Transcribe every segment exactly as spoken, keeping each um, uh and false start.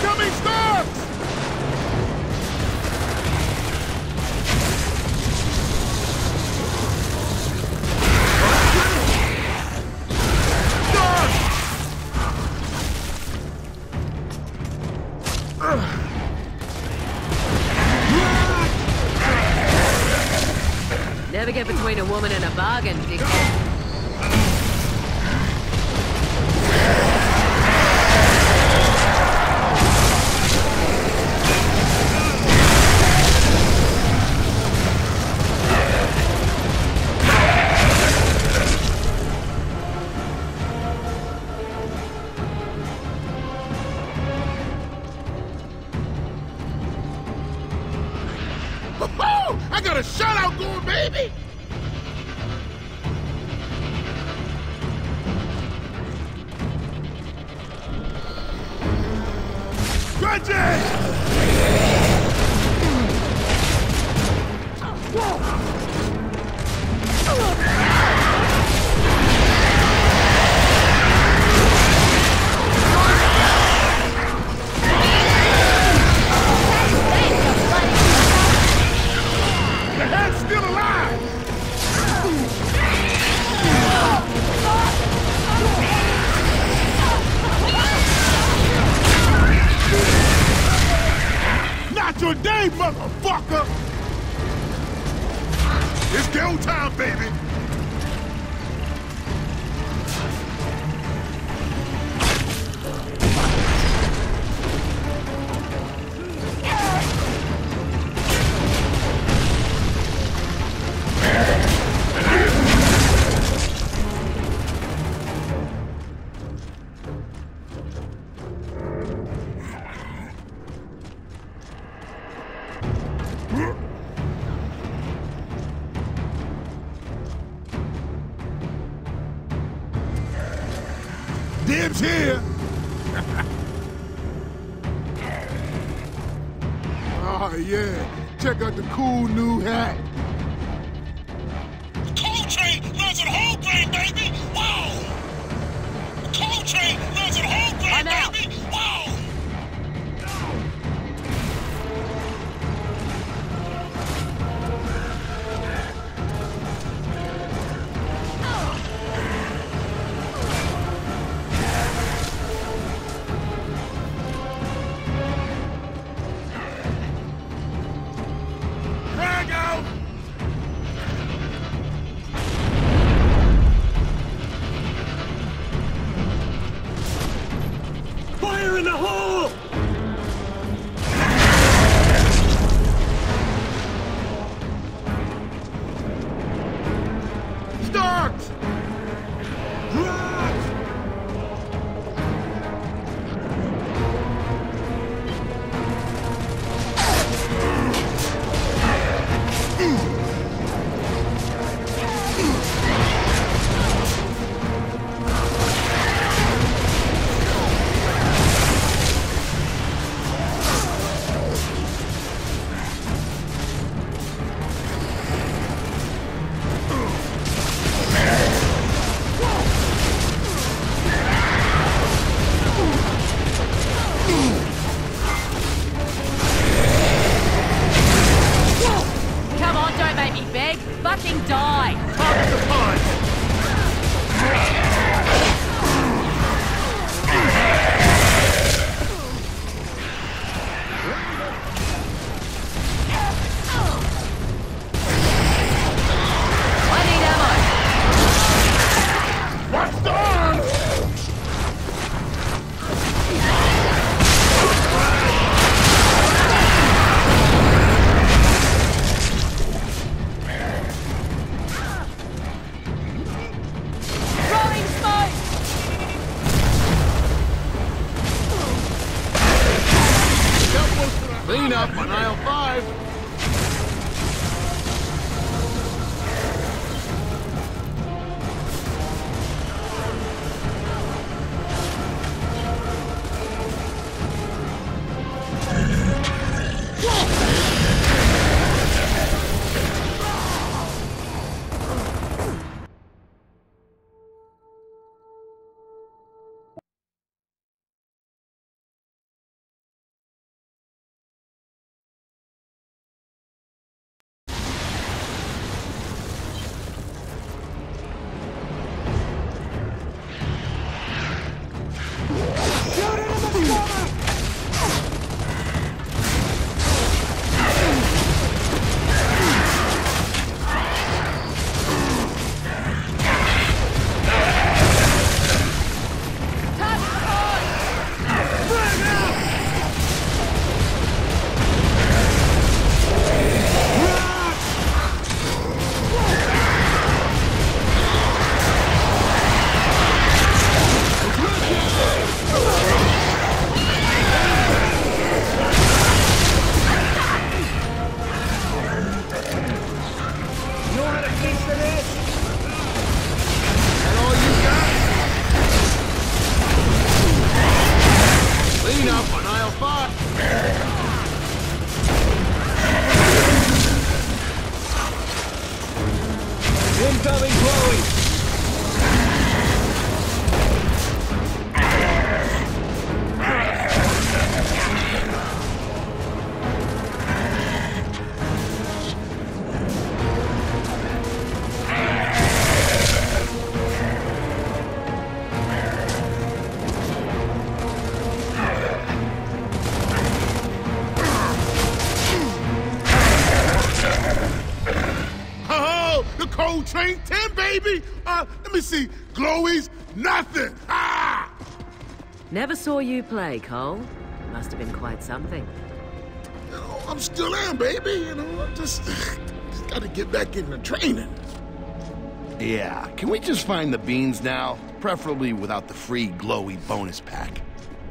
Incoming Starks! Never get between a woman and a bargain, dickhead. I got a shutout going, baby! The head's still alive! Not your day, motherfucker! It's go time, baby! Dibs here! Oh yeah, check out the cool new hat. Coal train runs at whole grain, baby! Wow! Coal train runs at whole grain, baby! Wow! Fire in the hole! Starks! Come on, don't make me beg. Fucking die. Top the punch! I need ammo. Watch the arms! Throwing smoke. Clean up on aisle five. train ten, baby! Uh, let me see. Glowies, nothing! Ah! Never saw you play, Cole. Must have been quite something. You know, I'm still am, baby. You know, I just, just gotta get back into training. Yeah, can we just find the beans now? Preferably without the free glowy bonus pack.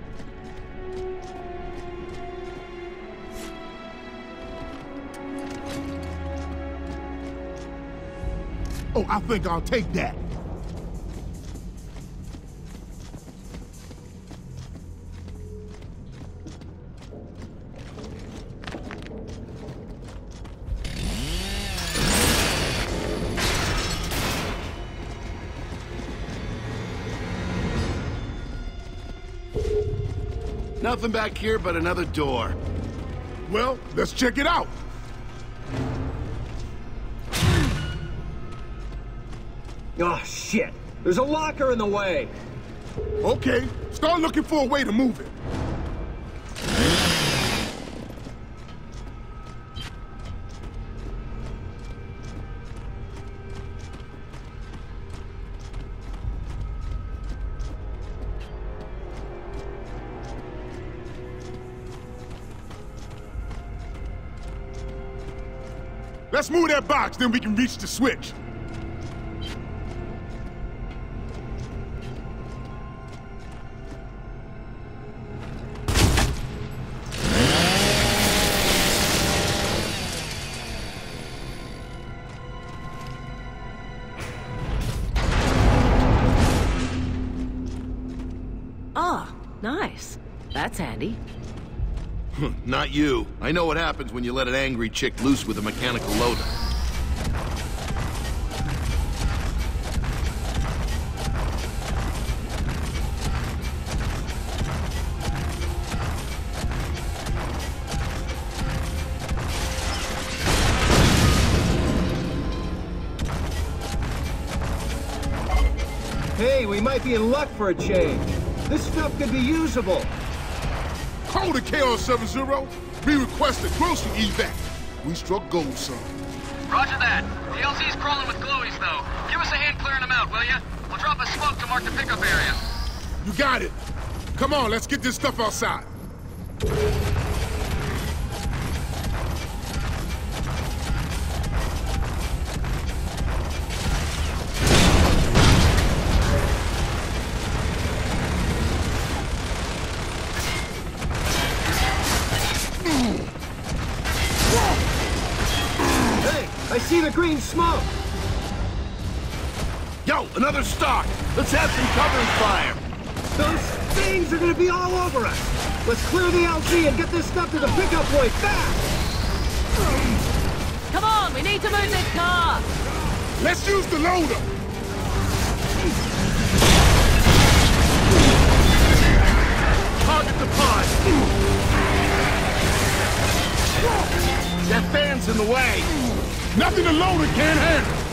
Oh, I think I'll take that. Nothing back here but another door. Well, let's check it out. Oh, shit. There's a locker in the way. Okay, start looking for a way to move it. Let's move that box, then we can reach the switch. Ah, nice. That's handy. Not you. I know what happens when you let an angry chick loose with a mechanical loader. Hey, we might be in luck for a change. This stuff could be usable. Call the K R seven zero. We request a grocery evac. We struck gold, son. Roger that. The L Z's crawling with glowies, though. Give us a hand clearing them out, will ya? We'll drop a smoke to mark the pickup area. You got it. Come on, let's get this stuff outside. I see the green smoke! Yo, another stock! Let's have some covering fire! Those things are gonna be all over us! Let's clear the L Z and get this stuff to the pickup point fast! Come on, we need to move this car! Let's use the loader! Target the pod! That fan's in the way! Nothing the loader can't handle!